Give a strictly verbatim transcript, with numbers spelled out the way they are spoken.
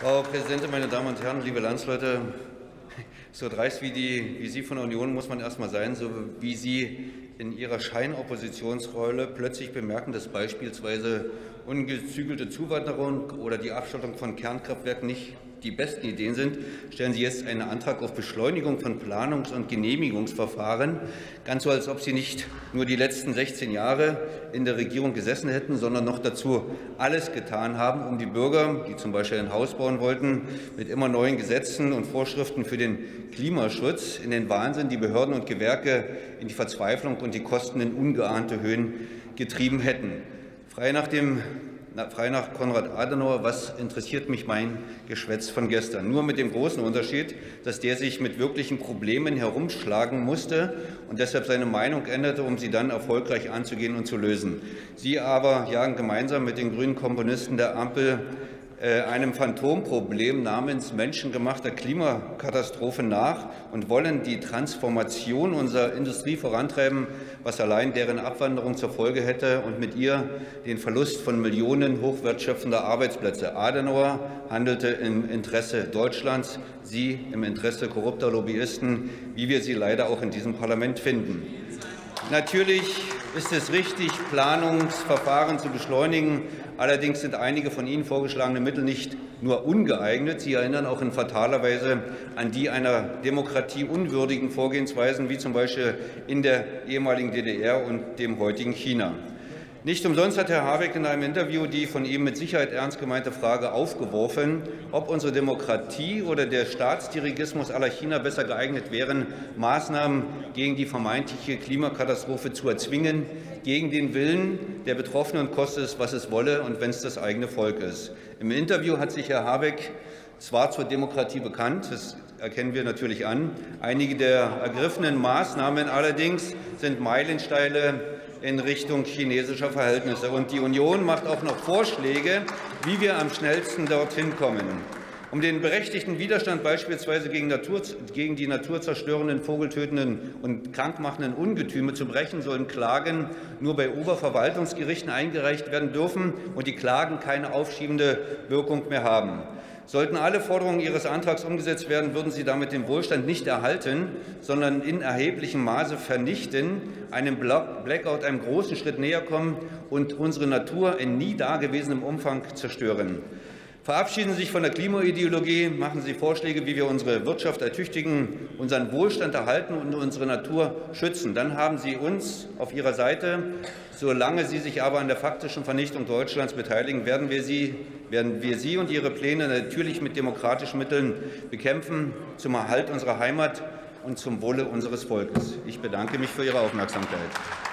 Frau Präsidentin, meine Damen und Herren, liebe Landsleute! So dreist wie, die, wie Sie von der Union muss man erst mal sein, so wie Sie in Ihrer Scheinoppositionsrolle plötzlich bemerken, dass beispielsweise ungezügelte Zuwanderung oder die Abschottung von Kernkraftwerken nicht die besten Ideen sind, stellen Sie jetzt einen Antrag auf Beschleunigung von Planungs- und Genehmigungsverfahren, ganz so, als ob Sie nicht nur die letzten sechzehn Jahre in der Regierung gesessen hätten, sondern noch dazu alles getan haben, um die Bürger, die zum Beispiel ein Haus bauen wollten, mit immer neuen Gesetzen und Vorschriften für den Klimaschutz in den Wahnsinn, die Behörden und Gewerke in die Verzweiflung und die Kosten in ungeahnte Höhen getrieben hätten. Frei nach dem Frei nach Konrad Adenauer, was interessiert mich mein Geschwätz von gestern? Nur mit dem großen Unterschied, dass der sich mit wirklichen Problemen herumschlagen musste und deshalb seine Meinung änderte, um sie dann erfolgreich anzugehen und zu lösen. Sie aber jagen gemeinsam mit den grünen Komponisten der Ampel einem Phantomproblem namens menschengemachter Klimakatastrophe nach und wollen die Transformation unserer Industrie vorantreiben, was allein deren Abwanderung zur Folge hätte und mit ihr den Verlust von Millionen hochwertschöpfender Arbeitsplätze. Adenauer handelte im Interesse Deutschlands, Sie im Interesse korrupter Lobbyisten, wie wir sie leider auch in diesem Parlament finden. Natürlich ist es richtig, Planungsverfahren zu beschleunigen. Allerdings sind einige von Ihnen vorgeschlagene Mittel nicht nur ungeeignet, sie erinnern auch in fataler Weise an die einer Demokratie unwürdigen Vorgehensweisen, wie zum Beispiel in der ehemaligen D D R und dem heutigen China. Nicht umsonst hat Herr Habeck in einem Interview die von ihm mit Sicherheit ernst gemeinte Frage aufgeworfen, ob unsere Demokratie oder der Staatsdirigismus à la China besser geeignet wären, Maßnahmen gegen die vermeintliche Klimakatastrophe zu erzwingen, gegen den Willen der Betroffenen, koste es, was es wolle, und wenn es das eigene Volk ist. Im Interview hat sich Herr Habeck zwar zur Demokratie bekannt, das erkennen wir natürlich an, einige der ergriffenen Maßnahmen allerdings sind Meilensteine in Richtung chinesischer Verhältnisse. Und die Union macht auch noch Vorschläge, wie wir am schnellsten dorthin kommen. Um den berechtigten Widerstand beispielsweise gegen, Natur, gegen die naturzerstörenden, vogeltötenden und krankmachenden Ungetüme zu brechen, sollen Klagen nur bei Oberverwaltungsgerichten eingereicht werden dürfen und die Klagen keine aufschiebende Wirkung mehr haben. Sollten alle Forderungen Ihres Antrags umgesetzt werden, würden Sie damit den Wohlstand nicht erhalten, sondern in erheblichem Maße vernichten, einem Blackout einem großen Schritt näher kommen und unsere Natur in nie dagewesenem Umfang zerstören. Verabschieden Sie sich von der Klimaideologie, machen Sie Vorschläge, wie wir unsere Wirtschaft ertüchtigen, unseren Wohlstand erhalten und unsere Natur schützen. Dann haben Sie uns auf Ihrer Seite. Solange Sie sich aber an der faktischen Vernichtung Deutschlands beteiligen, werden wir Sie, werden wir Sie und Ihre Pläne natürlich mit demokratischen Mitteln bekämpfen, zum Erhalt unserer Heimat und zum Wohle unseres Volkes. Ich bedanke mich für Ihre Aufmerksamkeit.